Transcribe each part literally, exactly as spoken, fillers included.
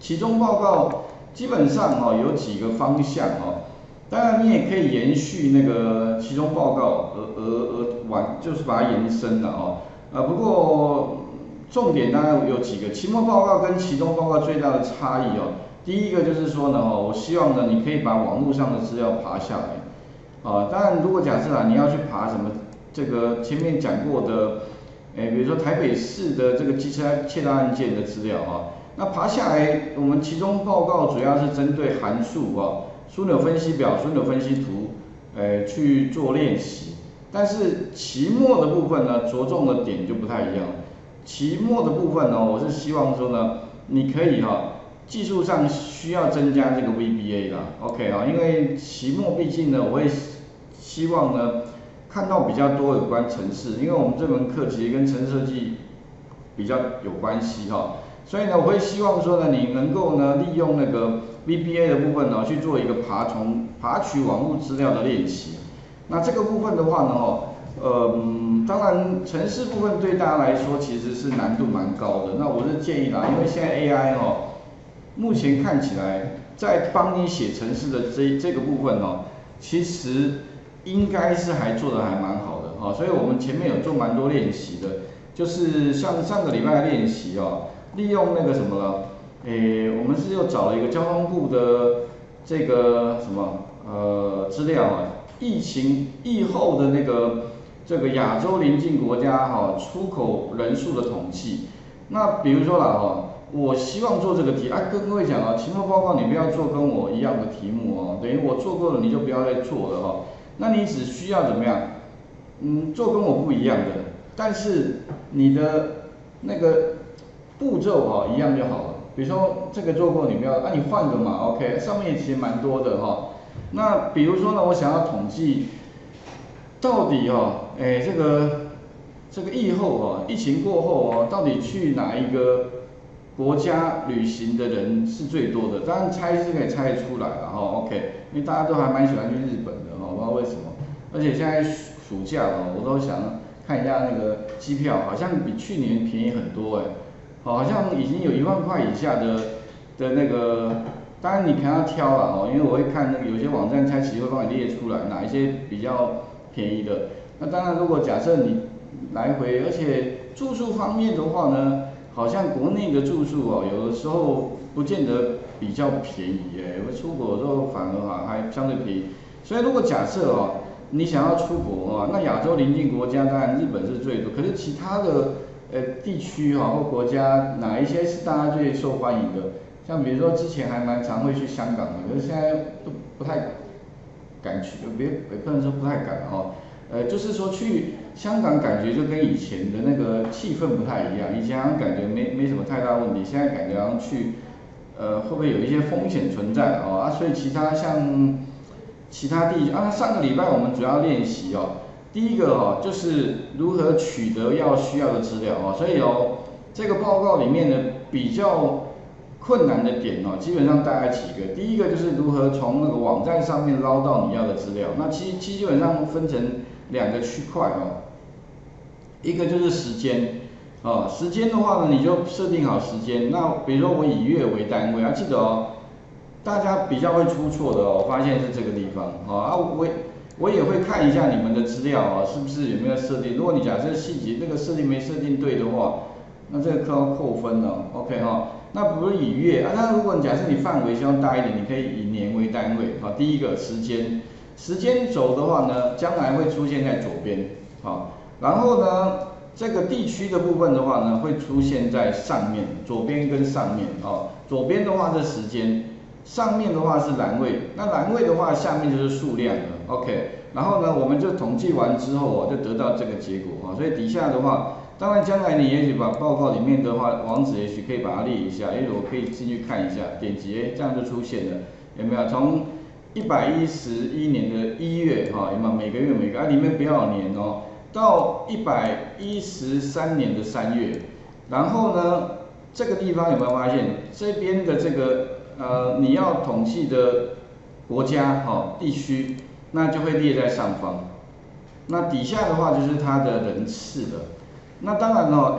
期中报告基本上哦有几个方向哦，当然你也可以延续那个期中报告而而而完，就是把它延伸了哦。啊，不过重点当然有几个，期末报告跟期中报告最大的差异哦。第一个就是说呢，哦，我希望呢，你可以把网络上的资料爬下来，啊，当然如果假设啊，你要去爬什么这个前面讲过的，诶，比如说台北市的这个机车窃盗案件的资料啊，那爬下来，我们期中报告主要是针对函数啊、枢纽分析表、枢纽分析图，诶，去做练习。但是期末的部分呢，着重的点就不太一样。期末的部分呢，我是希望说呢，你可以哈、啊，技术上需要增加这个 V B A 啦 ，OK 啊，因为期末毕竟呢，我会希望呢看到比较多有关程式，因为我们这门课其实跟程式设计比较有关系哈、啊，所以呢，我会希望说呢，你能够呢利用那个 V B A 的部分呢，去做一个爬虫爬取网络资料的练习。那这个部分的话呢，哦。呃，当然，程式部分对大家来说其实是难度蛮高的。那我是建议啦，因为现在 A I 哦，目前看起来在帮你写程式的这这个部分哦，其实应该是还做得还蛮好的哈、哦。所以我们前面有做蛮多练习的，就是像上个礼拜的练习哦，利用那个什么了，诶，我们是又找了一个交通部的这个什么呃资料啊，疫情疫后的那个。这个亚洲邻近国家哈出口人数的统计，那比如说啦哈，我希望做这个题啊，跟各位讲啊，期末报告你不要做跟我一样的题目哦，等于我做过了你就不要再做了哈，那你只需要怎么样？嗯，做跟我不一样的，但是你的那个步骤哈一样就好了。比如说这个做过你不要，啊你换个嘛 ，OK， 上面其实蛮多的哈。那比如说呢，我想要统计。到底哦，哎，这个这个疫后哦，疫情过后哦，到底去哪一个国家旅行的人是最多的？当然猜是可以猜得出来了哈、哦、，OK， 因为大家都还蛮喜欢去日本的哈、哦，不知道为什么。而且现在暑假哦，我都想看一下那个机票，好像比去年便宜很多哎，好像已经有一万块以下的的那个。当然你可能要挑了哦，因为我会看那个有些网站，它其实会帮你列出来哪一些比较便宜的。那当然，如果假设你来回，而且住宿方面的话呢，好像国内的住宿哦，有的时候不见得比较便宜诶，我出国的时候反而哈还相对便宜。所以如果假设哦，你想要出国啊，那亚洲邻近国家当然日本是最多，可是其他的呃地区哈或国家哪一些是大家最受欢迎的？像比如说之前还蛮常会去香港的，可是现在都不太敢去，别也不能说不太敢哈，呃，就是说去香港感觉就跟以前的那个气氛不太一样，以前好像感觉没没什么太大问题，现在感觉好像去，呃，会不会有一些风险存在哦啊？所以其他像其他地区啊，上个礼拜我们主要练习哦，第一个哦就是如何取得要需要的资料哦，所以哦这个报告里面呢比较。困难的点哦，基本上大概几个。第一个就是如何从那个网站上面捞到你要的资料。那其其基本上分成两个区块哦，一个就是时间哦，时间的话呢，你就设定好时间。那比如说我以月为单位，要记得哦，大家比较会出错的哦，我发现是这个地方哦啊，我我也会看一下你们的资料啊、哦，是不是有没有设定？如果你假设细节那个设定没设定对的话，那这个课要扣分了 ，OK 哈、哦。那不是以月啊，那如果你假设你范围希望大一点，你可以以年为单位啊。第一个时间，时间轴的话呢，将来会出现在左边，好，然后呢，这个地区的部分的话呢，会出现在上面，左边跟上面哦。左边的话是时间，上面的话是栏位，那栏位的话下面就是数量了 ，OK。然后呢，我们就统计完之后哦，就得到这个结果啊。所以底下的话。当然，将来你也许把报告里面的话，网址也许可以把它列一下，因为我可以进去看一下，点击，哎，这样就出现了，有没有？从一百一十一年的一月，哈，有没有？每个月每个啊，里面不要有年哦，到一百一十三年的三月，然后呢，这个地方有没有发现？这边的这个呃，你要统计的国家，哈，地区，那就会列在上方，那底下的话就是它的人次的。那当然了，哎，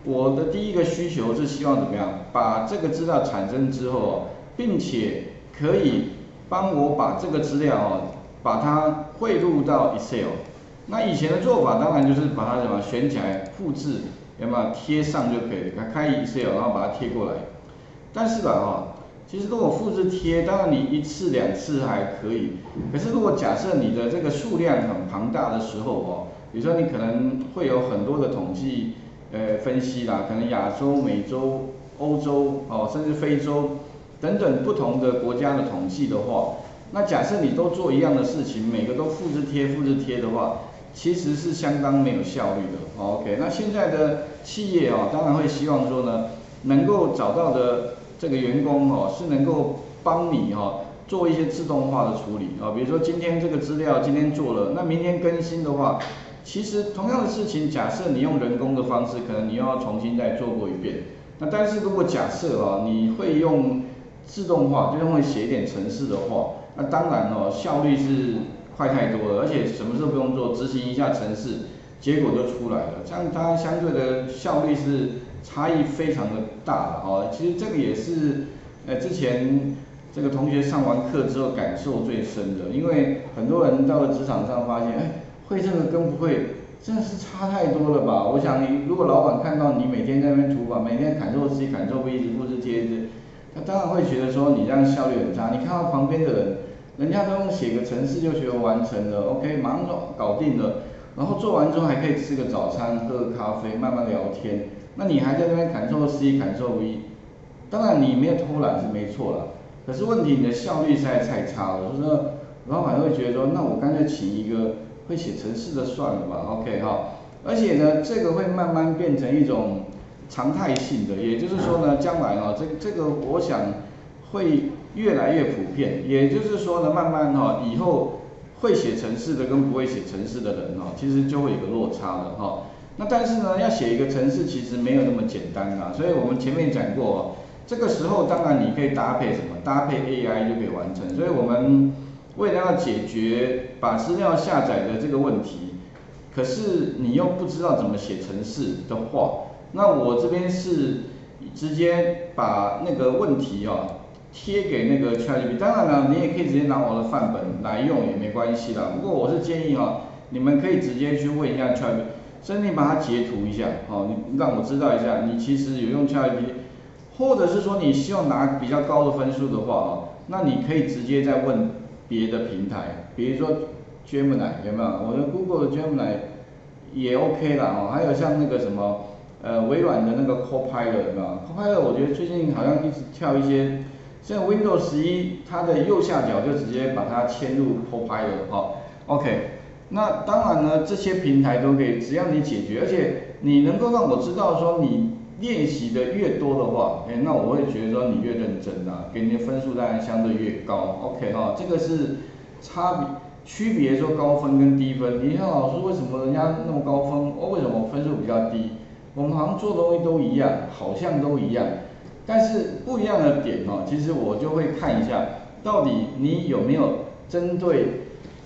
我的第一个需求是希望怎么样，把这个资料产生之后，并且可以帮我把这个资料哦，把它汇入到 Excel。那以前的做法当然就是把它什么选起来复制，有没有贴上就可以了，开 Excel 然后把它贴过来。但是吧哈，其实如果复制贴，当然你一次两次还可以，可是如果假设你的这个数量很庞大的时候哦，比如说你可能会有很多的统计呃分析啦，可能亚洲、美洲、欧洲哦，甚至非洲等等不同的国家的统计的话，那假设你都做一样的事情，每个都复制贴、复制贴的话，其实是相当没有效率的。OK， 那现在的企业哦，当然会希望说呢，能够找到的这个员工哦，是能够帮你哦做一些自动化的处理啊，比如说今天这个资料今天做了，那明天更新的话，其实同样的事情，假设你用人工的方式，可能你又要重新再做过一遍。那但是如果假设啊，你会用自动化，就是会写一点程式的话，那当然哦，效率是快太多了，而且什么事都不用做，执行一下程式，结果就出来了。这样当然相对的效率是差异非常的大的哦。其实这个也是呃之前这个同学上完课之后感受最深的，因为很多人到了职场上发现，哎，会这个跟不会真的是差太多了吧？我想你如果老板看到你每天在那边涂板，每天 Ctrl C、Ctrl V 一直复制贴纸，他当然会觉得说你这样效率很差。你看到旁边的人，人家都用写个程式就学完成了 ，OK， 马上就搞定了，然后做完之后还可以吃个早餐，喝个咖啡，慢慢聊天。那你还在那边 Ctrl C、Ctrl V， 当然你没有偷懒是没错啦，可是问题你的效率实在太差了，所以说老板会觉得说，那我干脆请一个会写程式的算了吧 ，OK 哈。而且呢，这个会慢慢变成一种常态性的，也就是说呢，将来哈，这这个我想会越来越普遍。也就是说呢，慢慢哈，以后会写程式的跟不会写程式的人哈，其实就会有个落差了哈。那但是呢，要写一个程式其实没有那么简单啦，所以我们前面讲过，这个时候当然你可以搭配什么？搭配 A I 就可以完成。所以我们为了要解决把资料下载的这个问题，可是你又不知道怎么写程式的话，那我这边是直接把那个问题啊贴给那个 ChatGPT。当然了，你也可以直接拿我的范本来用也没关系啦。不过我是建议哈，你们可以直接去问一下 ChatGPT， 甚至你把它截图一下，哦，你让我知道一下你其实有用 ChatGPT。或者是说你希望拿比较高的分数的话哦，那你可以直接再问别的平台，比如说 Gemini 有没有？我的 Google 的 Gemini 也 OK 啦哦，还有像那个什么呃微软的那个 Copilot 有没有 ？Copilot 我觉得最近好像一直跳一些，像 Windows 十一它的右下角就直接把它嵌入 Copilot 哦 ，OK。那当然呢，这些平台都可以，只要你解决，而且你能够让我知道说你练习的越多的话，哎，那我会觉得说你越认真啊，给你的分数当然相对越高 ，OK 哈，这个是差别区别说高分跟低分。你看老师为什么人家那么高分，哦为什么分数比较低？我们好像做的东西都一样，好像都一样，但是不一样的点哦，其实我就会看一下，到底你有没有针对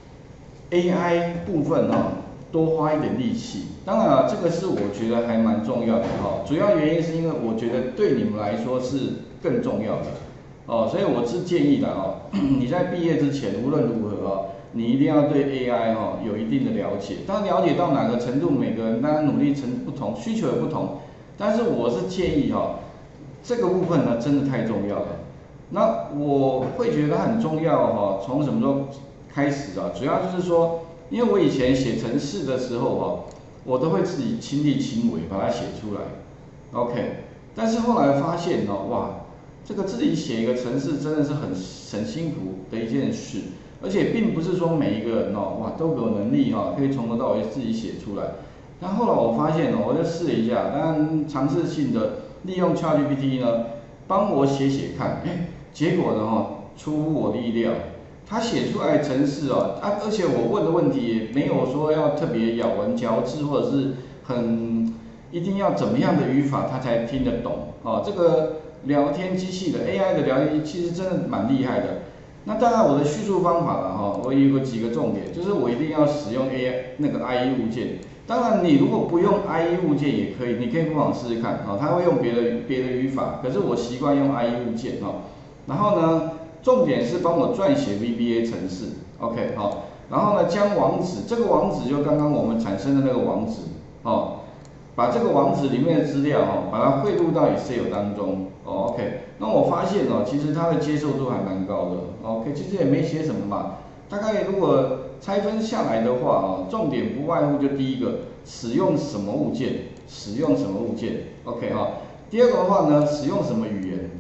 A I 部分哦。多花一点力气，当然了，这个是我觉得还蛮重要的哈。主要原因是因为我觉得对你们来说是更重要的哦，所以我是建议的哦，你在毕业之前无论如何哦，你一定要对 A I 哦有一定的了解。当然了解到哪个程度，每个人当然努力程不同，需求也不同。但是我是建议哈，这个部分呢真的太重要了。那我会觉得它很重要哈，从什么时候开始啊？主要就是说。因为我以前写程式的时候哈，我都会自己亲力亲为把它写出来 ，OK。但是后来发现哦，哇，这个自己写一个程式真的是很很辛苦的一件事，而且并不是说每一个人哦，哇都有能力哈，可以从头到尾自己写出来。但后来我发现哦，我就试了一下，当然尝试性的利用 ChatGPT 呢，帮我写写看，哎，结果呢哈，出乎我的意料。他写出来的程式哦，啊，而且我问的问题也没有说要特别咬文嚼字，或者是很一定要怎么样的语法他才听得懂哦。这个聊天机器的 A I 的聊天其实真的蛮厉害的。那当然我的叙述方法了哈，我有个几个重点，就是我一定要使用 A I 那个 I E 物件， 当然，你如果不用 I E 物件也可以，你可以不妨试试看啊、哦。它会用别的别的语法，可是我习惯用 I E 物件哦。然后呢，重点是帮我撰写 V B A 程式 ，OK 好、哦。然后呢，将网址，这个网址就刚刚我们产生的那个网址哦，把这个网址里面的资料哦，把它汇入到 Excel 当中哦 ，OK。那我发现哦，其实它的接受度还蛮高的 ，OK， 其实也没写什么嘛。大概如果拆分下来的话啊，重点不外乎就第一个，使用什么物件，使用什么物件 ，OK 哈。第二个的话呢，使用什么语言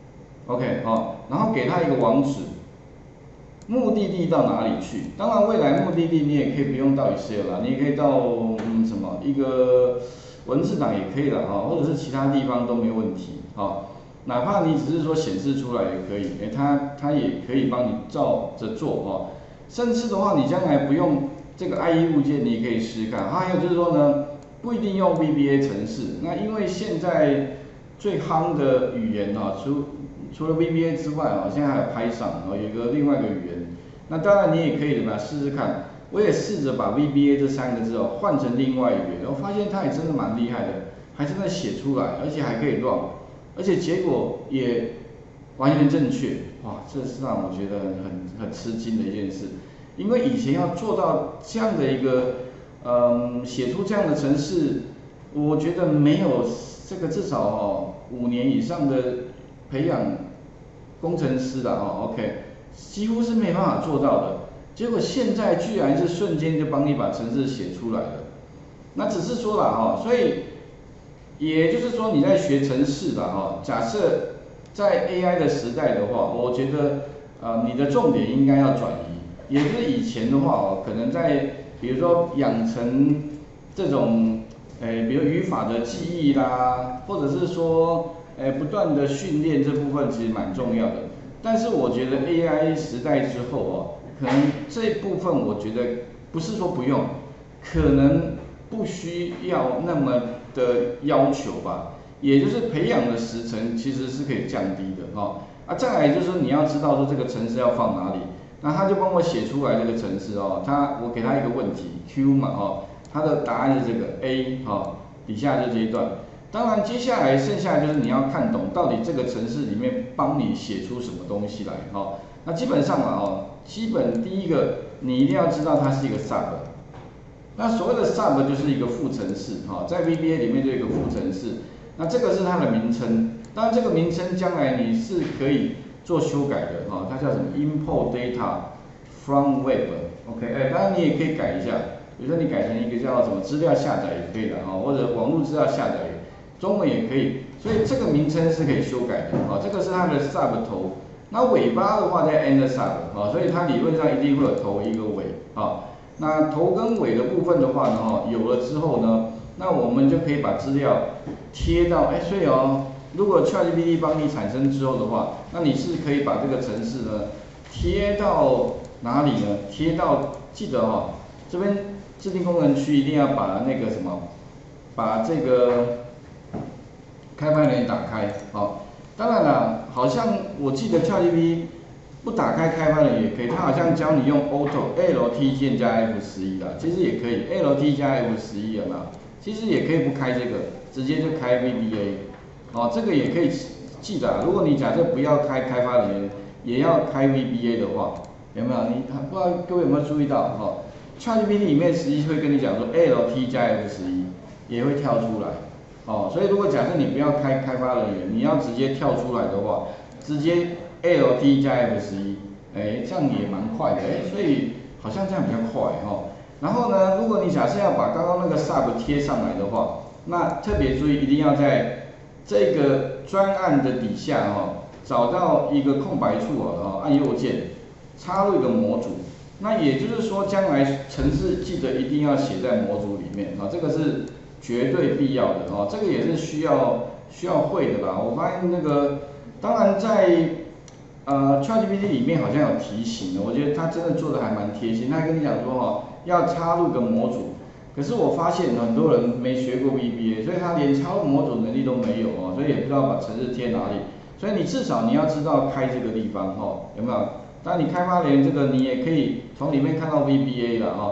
，OK 哈，然后给它一个网址，目的地到哪里去？当然未来目的地你也可以不用到 Excel 啦，你也可以到嗯什么一个文字档也可以了哈，或者是其他地方都没问题哈。哪怕你只是说显示出来也可以，哎，它它也可以帮你照着做哈。甚至的话，你将来不用这个 I E 物件，你也可以试试看。还有就是说呢，不一定用 V B A 程式。那因为现在最夯的语言啊，除除了 V B A 之外啊，现在还有 Python 啊，有一个另外一个语言。那当然你也可以怎么样试试看。我也试着把 V B A 这三个字哦换成另外语言，我发现它也真的蛮厉害的，还真的写出来，而且还可以 run， 而且结果也完全正确。哇，这是让我觉得很很吃惊的一件事，因为以前要做到这样的一个，嗯，写出这样的程式，我觉得没有这个至少哦五年以上的培养工程师的哦 ，OK， 几乎是没办法做到的。结果现在居然是瞬间就帮你把程式写出来了，那只是说了哈，所以也就是说你在学程式的哈，假设在 A I 的时代的话，我觉得呃你的重点应该要转移，也就是以前的话哦，可能在比如说养成这种诶，比如语法的记忆啦，或者是说诶不断的训练这部分其实蛮重要的。但是我觉得 A I 时代之后哦，可能这部分我觉得不是说不用，可能不需要那么的要求吧。也就是培养的时程其实是可以降低的哈、哦。啊，再来就是你要知道说这个程式要放哪里，那他就帮我写出来这个程式哦，他我给他一个问题 Q 嘛哦，他的答案是这个 A 哦，底下就这一段。当然接下来剩下就是你要看懂到底这个程式里面帮你写出什么东西来哈、哦。那基本上嘛哦，基本第一个你一定要知道它是一个 sub。那所谓的 sub 就是一个副程式哈、哦，在 V B A 里面就有一个副程式。那这个是它的名称，当然这个名称将来你是可以做修改的哈、哦，它叫什么 import data from web，OK，、okay? 哎，当然你也可以改一下，比如说你改成一个叫什么资料下载也可以的哈、哦，或者网络资料下载，中文也可以，所以这个名称是可以修改的啊、哦，这个是它的 sub 头，那尾巴的话在 end sub 啊、哦，所以它理论上一定会有头一个尾啊、哦，那头跟尾的部分的话呢，哈、哦，有了之后呢。那我们就可以把资料贴到，哎，所以哦，如果 ChatGPT 帮你产生之后的话，那你是可以把这个程式呢贴到哪里呢？贴到，记得哦，这边制定功能区一定要把那个什么，把这个开发人员打开，哦。当然了，好像我记得 ChatGPT 不打开开发人员也可以，它好像教你用 Auto L T 键加 F 十一 啦，其实也可以 L T 加 F 十一 有没有？其实也可以不开这个，直接就开 V B A， 哦，这个也可以记得、啊。如果你假设不要开开发人员，也要开 V B A 的话，有没有？你不知道各位有没有注意到哈、哦、？ChatGPT 里面实际会跟你讲说 L T 加 F 十一 也会跳出来，哦，所以如果假设你不要开开发人员，你要直接跳出来的话，直接 L T 加 F 十一，哎，这样也蛮快的，哎，所以好像这样比较快哈。哦然后呢，如果你假设要把刚刚那个 sub 贴上来的话，那特别注意一定要在这个专案的底下哈、哦，找到一个空白处哦，按右键插入一个模组。那也就是说，将来程式记得一定要写在模组里面啊、哦，这个是绝对必要的哦，这个也是需要需要会的啦。我发现那个，当然在呃 ChatGPT 里面好像有提醒的，我觉得它真的做的还蛮贴心，它跟你讲说哈、哦。要插入个模组，可是我发现很多人没学过 V B A， 所以他连插入模组能力都没有哦，所以也不知道把程式贴哪里。所以你至少你要知道开这个地方哦，有没有？当然你开发人员这个你也可以从里面看到 V B A 了哦，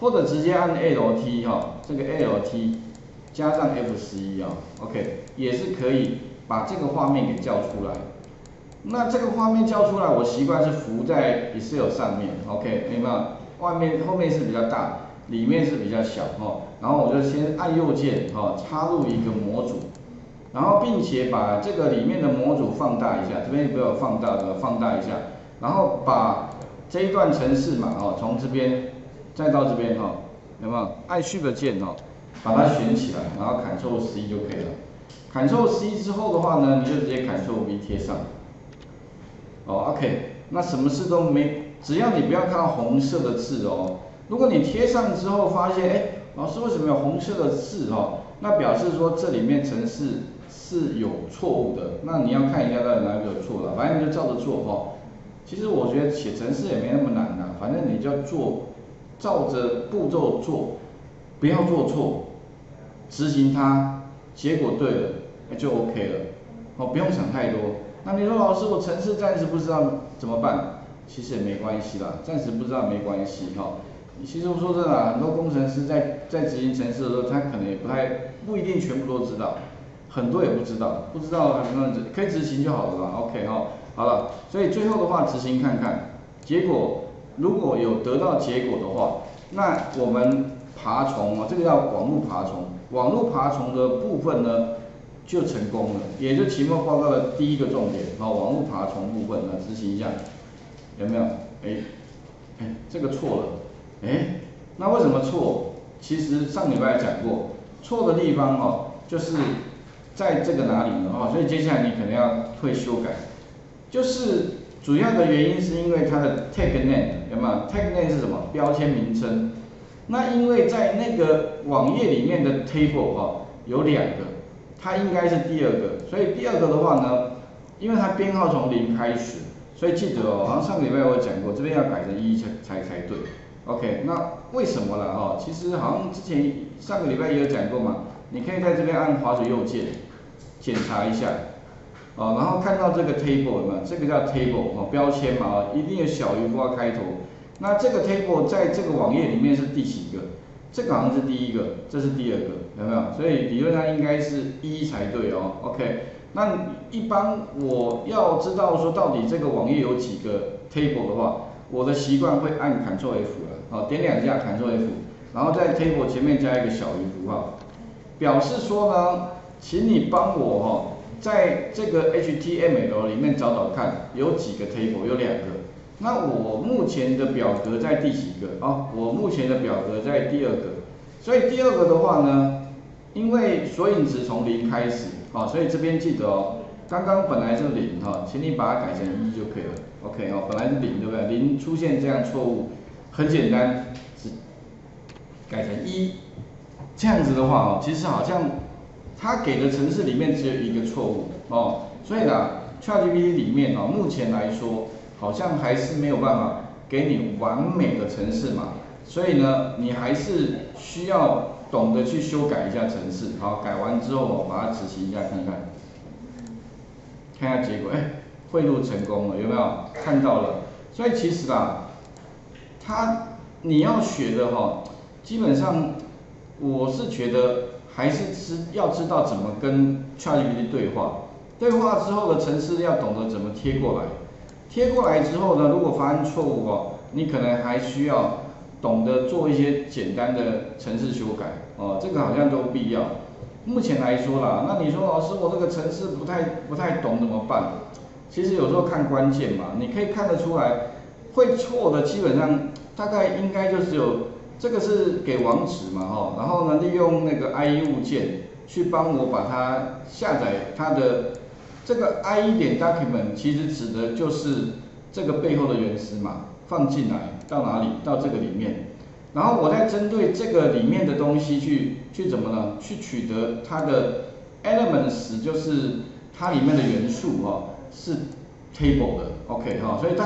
或者直接按 L T 哈，这个 L T 加上 F 十一啊 ，OK 也是可以把这个画面给叫出来。那这个画面叫出来，我习惯是浮在 Excel 上面 ，OK 有没有？外面后面是比较大，里面是比较小哈。然后我就先按右键哈，插入一个模组，然后并且把这个里面的模组放大一下，这边不要放大的，放大一下，然后把这一段程式嘛，哦，从这边再到这边哈，有没有？按 Shift 键哈，把它选起来，然后 Ctrl C 就可以了。Ctrl C 之后的话呢，你就直接 Ctrl V 贴上。哦 ，OK， 那什么事都没，只要你不要看到红色的字哦。如果你贴上之后发现，哎，老师为什么有红色的字哦？那表示说这里面程式是有错误的。那你要看一下到底哪里有错了，反正你就照着做哦。其实我觉得写程式也没那么难呐、啊，反正你就要做，照着步骤做，不要做错，执行它，结果对了，就 OK 了。哦，不用想太多。那你说老师，我程式暂时不知道怎么办？其实也没关系啦，暂时不知道没关系哈、哦。其实我说真的、啊，很多工程师在在执行程式的时候，他可能也不太不一定全部都知道，很多也不知道，不知道还能可以执行就好了啦 ，OK 哈、哦，好了，所以最后的话执行看看，结果如果有得到结果的话，那我们爬虫哦，这个叫网络爬虫，网络爬虫的部分呢就成功了，也就期末报告的第一个重点，好、哦，网络爬虫部分呢执行一下，有没有？哎，哎，这个错了。哎，那为什么错？其实上礼拜讲过，错的地方哦，就是在这个哪里呢？哦，所以接下来你可能要会修改，就是主要的原因是因为它的 tag name 有没有 ？tag name 是什么？标签名称。那因为在那个网页里面的 table 哈、哦、有两个，它应该是第二个，所以第二个的话呢，因为它编号从零开始，所以记得哦，好像上个礼拜我讲过，这边要改成一才才才对。OK， 那为什么了哈？其实好像之前上个礼拜也有讲过嘛，你可以在这边按滑鼠右键检查一下，哦，然后看到这个 table 有没有？这个叫 table 哦，标签嘛，哦，一定有小于符号开头。那这个 table 在这个网页里面是第几个？这个好像是第一个，这是第二个，有没有？所以理论上应该是一才对哦。OK， 那一般我要知道说到底这个网页有几个 table 的话，我的习惯会按 Ctrl F 了，好，点两下 Ctrl F， 然后在 table 前面加一个小于符号，表示说呢，请你帮我哈、哦，在这个 H T M L 里面找找看，有几个 table， 有两个。那我目前的表格在第几个？哦，我目前的表格在第二个，所以第二个的话呢，因为索引值从零开始，哦，所以这边记得哦，刚刚本来是零哈，请你把它改成一就可以了。OK 哦，本来是零对不对？零出现这样错误，很简单，是改成一，这样子的话哦，其实好像它给的程式里面只有一个错误哦，所以呢 ，ChatGPT 里面哦，目前来说。好像还是没有办法给你完美的程式嘛，所以呢，你还是需要懂得去修改一下程式。好，改完之后我把它执行一下看看，看一下结果，哎，汇入成功了，有没有？看到了。所以其实啦，它你要学的哈，基本上我是觉得还是知要知道怎么跟 ChatGPT 对话，对话之后的程式要懂得怎么贴过来。贴过来之后呢，如果发生错误哦，你可能还需要懂得做一些简单的程式修改哦，这个好像都必要。目前来说啦，那你说老师我这个程式不太不太懂怎么办？其实有时候看关键嘛，你可以看得出来，会错的基本上大概应该就只有这个是给网址嘛哈，然后呢利用那个 I E 物件去帮我把它下载它的。这个 I E 点 document 其实指的就是这个背后的原始码放进来到哪里？到这个里面，然后我再针对这个里面的东西去去怎么呢？去取得它的 elements， 就是它里面的元素哈、哦，是 table 的 ，OK 哈、哦，所以大